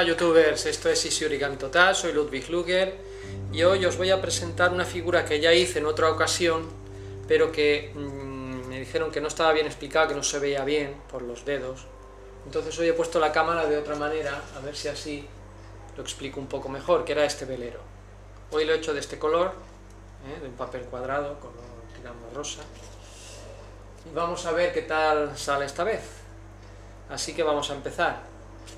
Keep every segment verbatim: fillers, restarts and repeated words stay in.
Hola youtubers, esto es Easy Origami Total, soy Ludwig Luger y hoy os voy a presentar una figura que ya hice en otra ocasión, pero que mmm, me dijeron que no estaba bien explicada, que no se veía bien por los dedos. Entonces hoy he puesto la cámara de otra manera, a ver si así lo explico un poco mejor, que era este velero. Hoy lo he hecho de este color, ¿eh? de un papel cuadrado, color digamos rosa. Y vamos a ver qué tal sale esta vez. Así que vamos a empezar.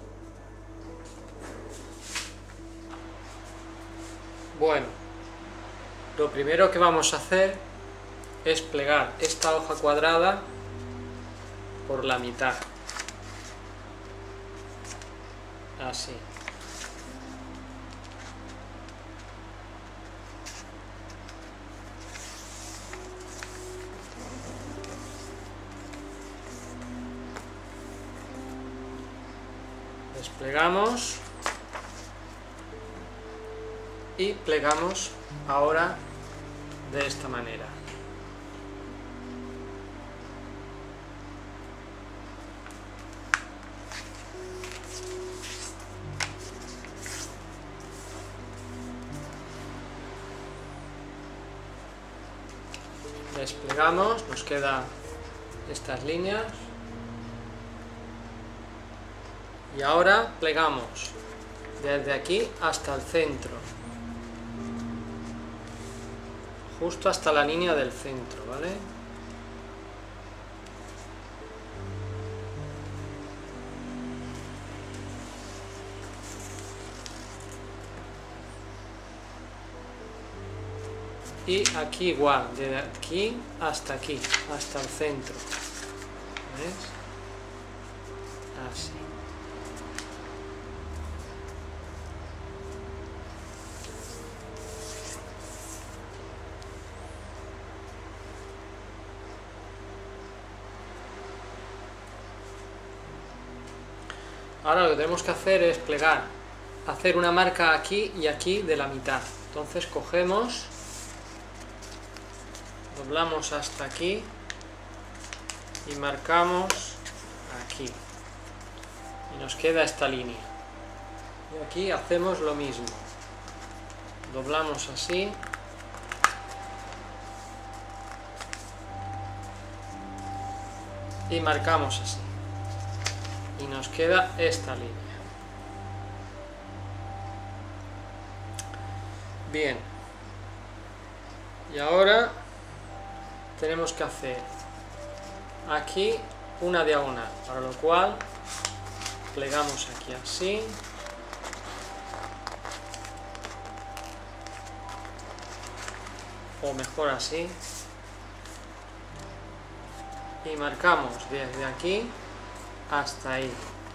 Bueno, lo primero que vamos a hacer es plegar esta hoja cuadrada por la mitad. Así. Desplegamos y plegamos ahora de esta manera. Desplegamos, nos quedan estas líneas y ahora plegamos desde aquí hasta el centro, justo hasta la línea del centro, ¿vale? Y aquí igual, de aquí hasta aquí, hasta el centro, ¿ves? Así. Ahora lo que tenemos que hacer es plegar, hacer una marca aquí y aquí de la mitad. Entonces cogemos, doblamos hasta aquí y marcamos aquí. Y nos queda esta línea. Y aquí hacemos lo mismo. Doblamos así. Y marcamos así. Y nos queda esta línea. Bien. Y ahora tenemos que hacer aquí una diagonal, para lo cual plegamos aquí así. O mejor así. Y marcamos desde aquí hasta ahí.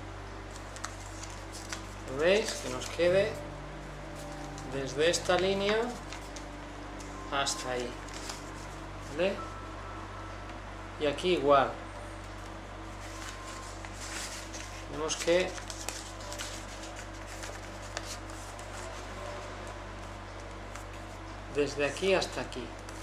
¿Lo veis? Que nos quede desde esta línea hasta ahí. ¿Vale? Y aquí igual. Tenemos que desde aquí hasta aquí.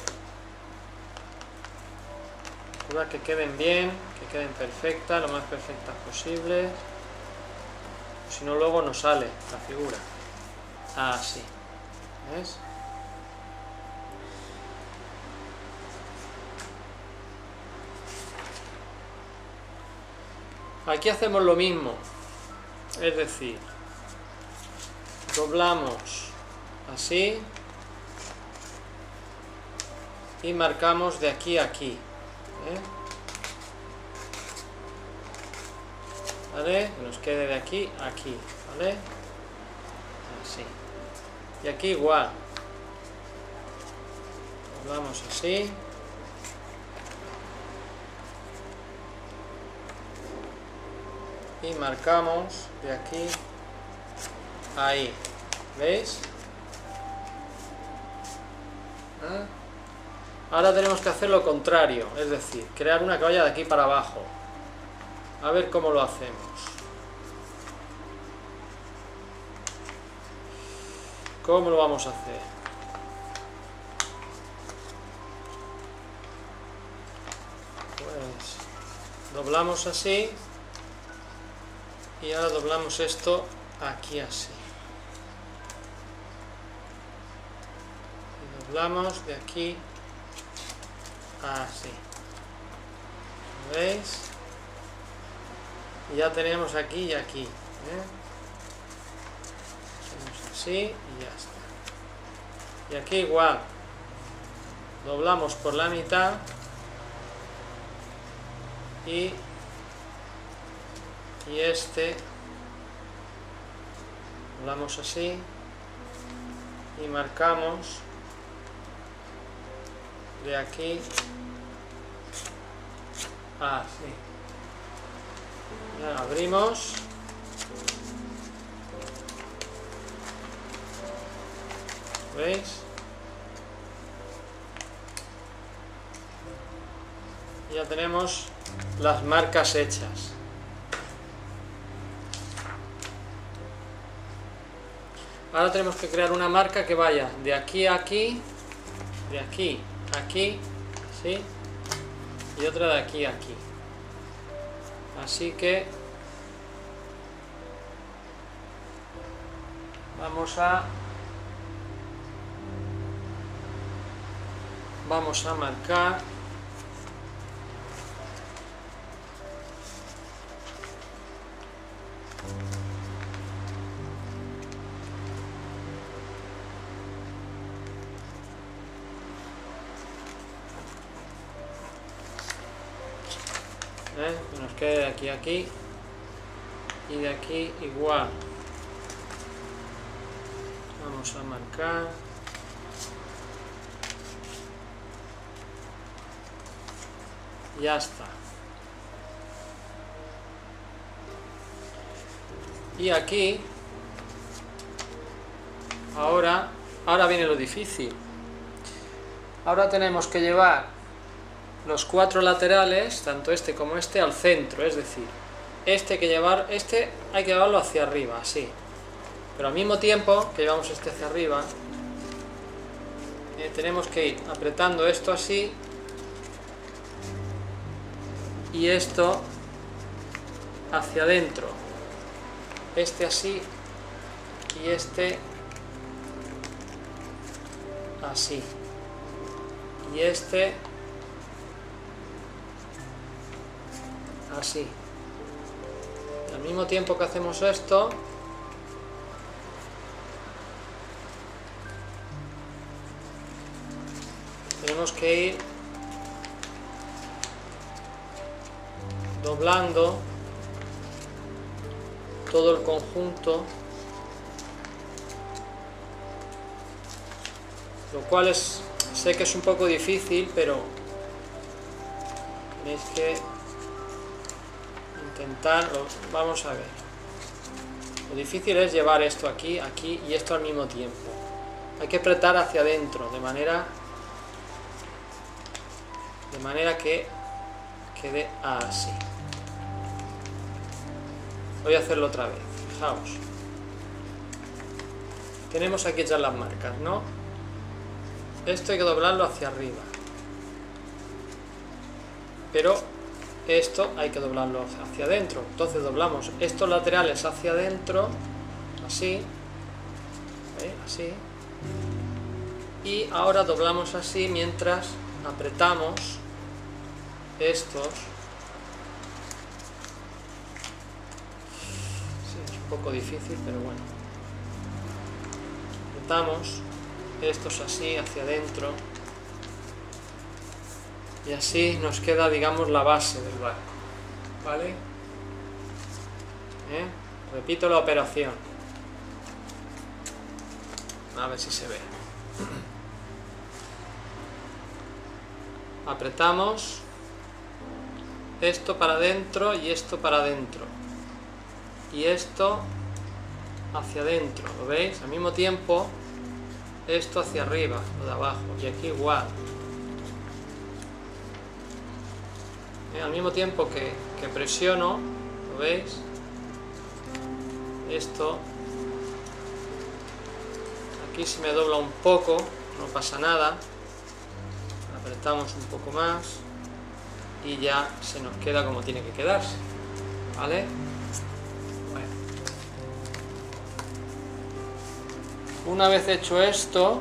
Procura que queden bien, que queden perfectas, lo más perfectas posible. Si no, luego no sale la figura. Así. ¿Ves? Aquí hacemos lo mismo. Es decir, doblamos así y marcamos de aquí a aquí. ¿Eh? ¿Vale? Que nos quede de aquí a aquí, ¿vale? Así. Y aquí igual. Doblamos así. Y marcamos de aquí a ahí. ¿Veis? ¿Ah? Ahora tenemos que hacer lo contrario, es decir, crear una que vaya de aquí para abajo. A ver cómo lo hacemos. ¿Cómo lo vamos a hacer? Pues doblamos así y ahora doblamos esto aquí así. Y doblamos de aquí así. ¿Veis? Y ya tenemos aquí y aquí. ¿eh? Hacemos así y ya está. Y aquí igual. Doblamos por la mitad. Y, y este doblamos así y marcamos de aquí así. Ya abrimos ¿veis? Ya tenemos las marcas hechas. Ahora tenemos que crear una marca que vaya de aquí a aquí, de aquí a aquí, ¿sí? Y otra de aquí a aquí. Así que vamos a vamos a marcar ¿Eh? que nos quede de aquí a aquí y de aquí igual. Vamos a marcar ya está. Y aquí ahora ahora viene lo difícil. Ahora tenemos que llevar los cuatro laterales, tanto este como este, al centro, es decir, este hay que llevar, este hay que llevarlo hacia arriba, así. Pero al mismo tiempo que llevamos este hacia arriba, eh, tenemos que ir apretando esto así y esto hacia adentro, este así y este así y este así. Y al mismo tiempo que hacemos esto, tenemos que ir doblando todo el conjunto, lo cual es, sé que es un poco difícil, pero tenéis que intentarlo. Vamos a ver, lo difícil es llevar esto aquí, aquí y esto al mismo tiempo. Hay que apretar hacia adentro de manera de manera que quede así. Voy a hacerlo otra vez, fijaos. Tenemos aquí ya las marcas, ¿no? Esto hay que doblarlo hacia arriba, pero esto hay que doblarlo hacia adentro. Entonces doblamos estos laterales hacia adentro, así, ¿eh? Así, y ahora doblamos así mientras apretamos estos. Sí, es un poco difícil, pero bueno. Apretamos estos así hacia adentro y así nos queda, digamos, la base del barco, ¿vale? ¿Eh? Repito la operación, a ver si se ve. Apretamos esto para adentro y esto para adentro y esto hacia adentro, ¿lo veis? Al mismo tiempo esto hacia arriba, lo de abajo, y aquí igual. ¿Eh? Al mismo tiempo que, que presiono, ¿lo veis? Esto aquí se me dobla un poco, no pasa nada. Apretamos un poco más y ya se nos queda como tiene que quedarse, ¿vale? Bueno. Una vez hecho esto,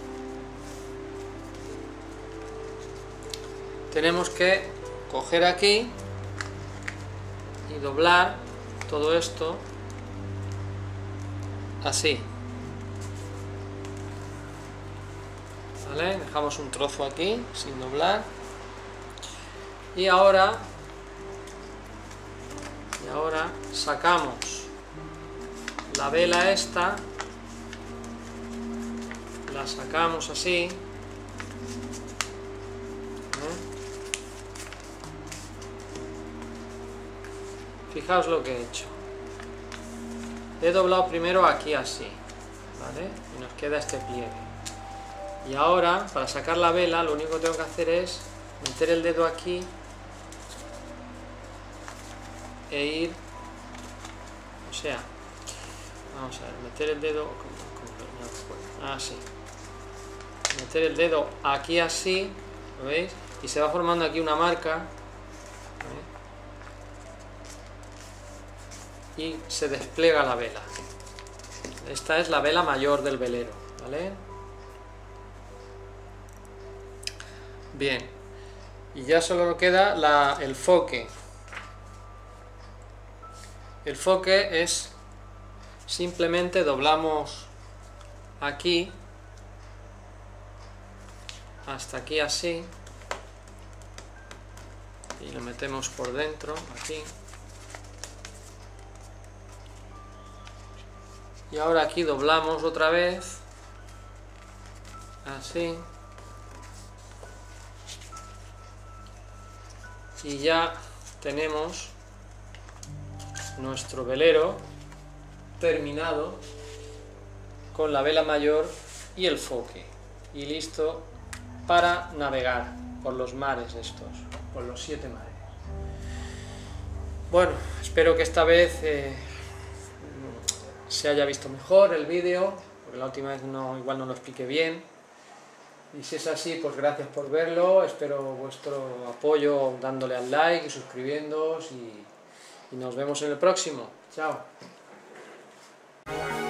tenemos que coger aquí y doblar todo esto así, ¿vale? Dejamos un trozo aquí sin doblar y ahora y ahora sacamos la vela esta, la sacamos así, ¿eh? Fijaos lo que he hecho. He doblado primero aquí así, ¿vale? Y nos queda este pliegue. Y ahora, para sacar la vela, lo único que tengo que hacer es meter el dedo aquí e ir, o sea, vamos a ver, meter el dedo, así, meter el dedo aquí así, ¿lo veis? Y se va formando aquí una marca, ¿eh? Y se despliega la vela. Esta es la vela mayor del velero, ¿vale? Bien, y ya solo nos queda la, el foque. El foque es simplemente doblamos aquí hasta aquí así y lo metemos por dentro aquí, y ahora aquí doblamos otra vez así y ya tenemos nuestro velero terminado con la vela mayor y el foque y listo para navegar por los mares estos, por los siete mares. Bueno, espero que esta vez eh, se haya visto mejor el vídeo, porque la última vez no, igual no lo expliqué bien, y si es así, pues gracias por verlo, espero vuestro apoyo dándole al like y suscribiéndoos, y, y nos vemos en el próximo. Chao.